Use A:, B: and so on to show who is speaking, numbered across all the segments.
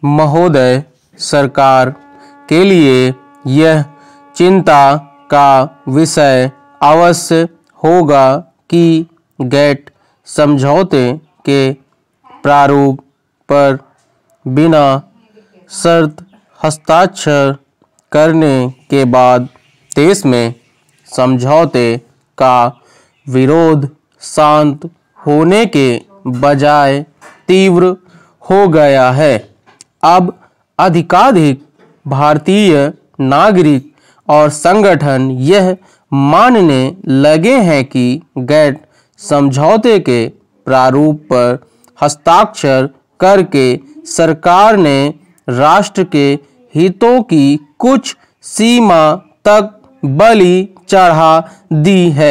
A: महोदय, सरकार के लिए यह चिंता का विषय अवश्य होगा कि गेट समझौते के प्रारूप पर बिना शर्त हस्ताक्षर करने के बाद देश में समझौते का विरोध शांत होने के बजाय तीव्र हो गया है। अब अधिकाधिक भारतीय नागरिक और संगठन यह मानने लगे हैं कि गेट समझौते के प्रारूप पर हस्ताक्षर करके सरकार ने राष्ट्र के हितों की कुछ सीमा तक बलि चढ़ा दी है।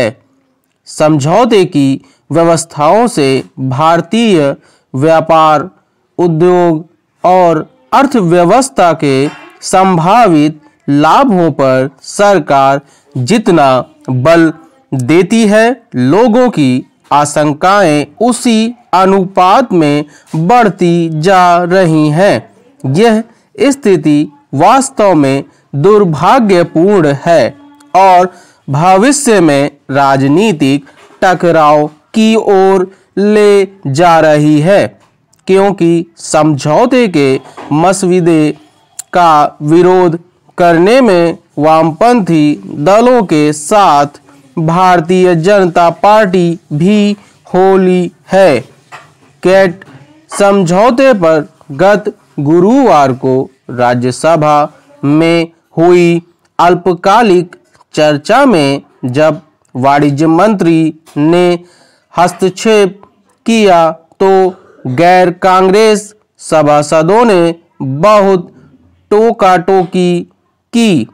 A: समझौते की व्यवस्थाओं से भारतीय व्यापार, उद्योग और अर्थव्यवस्था के संभावित लाभों पर सरकार जितना बल देती है, लोगों की आशंकाएं उसी अनुपात में बढ़ती जा रही हैं। यह स्थिति वास्तव में दुर्भाग्यपूर्ण है और भविष्य में राजनीतिक टकराव की ओर ले जा रही है, क्योंकि समझौते के मसौदे का विरोध करने में वामपंथी दलों के साथ भारतीय जनता पार्टी भी होली है। गेट समझौते पर गत गुरुवार को राज्यसभा में हुई अल्पकालिक चर्चा में जब वाणिज्य मंत्री ने हस्तक्षेप किया तो गैर कांग्रेस सभासदों ने बहुत टोका-टोकी की।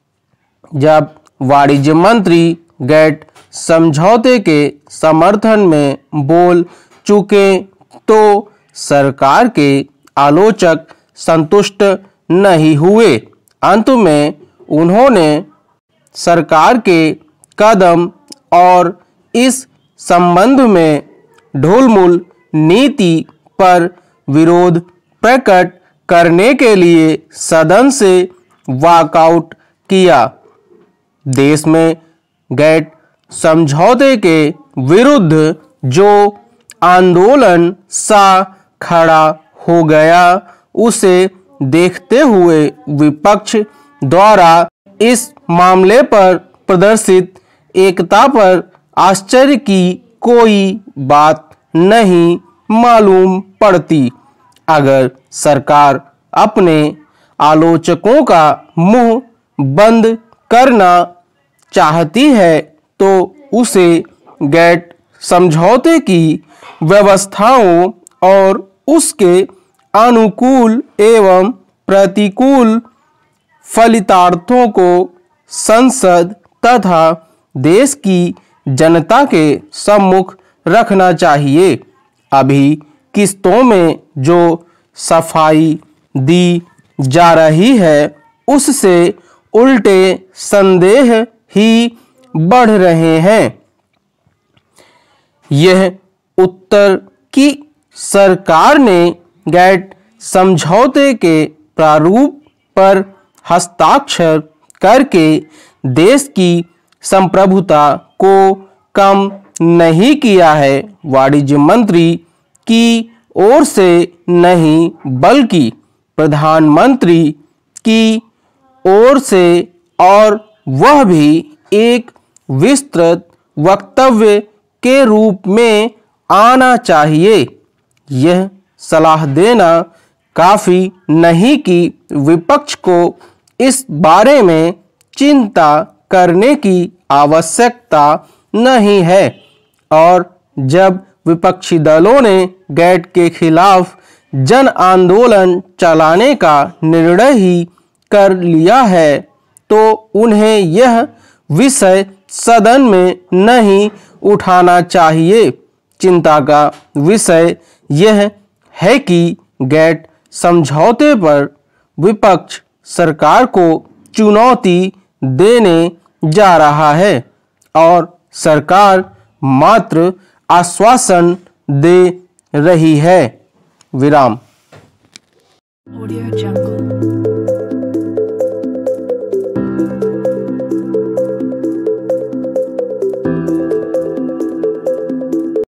A: जब वाणिज्य मंत्री गेट समझौते के समर्थन में बोल चुके तो सरकार के आलोचक संतुष्ट नहीं हुए। अंत में उन्होंने सरकार के कदम और इस संबंध में ढुलमुल नीति पर विरोध प्रकट करने के लिए सदन से वॉकआउट किया। देश में गेट समझौते के विरुद्ध जो आंदोलन सा खड़ा हो गया, उसे देखते हुए विपक्ष द्वारा इस मामले पर प्रदर्शित एकता पर आश्चर्य की कोई बात नहीं मालूम पड़ती। अगर सरकार अपने आलोचकों का मुंह बंद करना चाहती है तो उसे गेट समझौते की व्यवस्थाओं और उसके अनुकूल एवं प्रतिकूल फलितार्थों को संसद तथा देश की जनता के सम्मुख रखना चाहिए। अभी किस्तों में जो सफाई दी जा रही है, उससे उल्टे संदेह ही बढ़ रहे हैं। यह उत्तर की सरकार ने गेट समझौते के प्रारूप पर हस्ताक्षर करके देश की संप्रभुता को कम नहीं किया है। वाणिज्य मंत्री की ओर से नहीं बल्कि प्रधानमंत्री की ओर से, और वह भी एक विस्तृत वक्तव्य के रूप में आना चाहिए। यह सलाह देना काफी नहीं कि विपक्ष को इस बारे में चिंता करने की आवश्यकता नहीं है, और जब विपक्षी दलों ने गेट के खिलाफ जन आंदोलन चलाने का निर्णय ही कर लिया है तो उन्हें यह विषय सदन में नहीं उठाना चाहिए। चिंता का विषय यह है कि गेट समझौते पर विपक्ष सरकार को चुनौती देने जा रहा है और सरकार मात्र आश्वासन दे रही है। विराम।
B: Audio Jungle.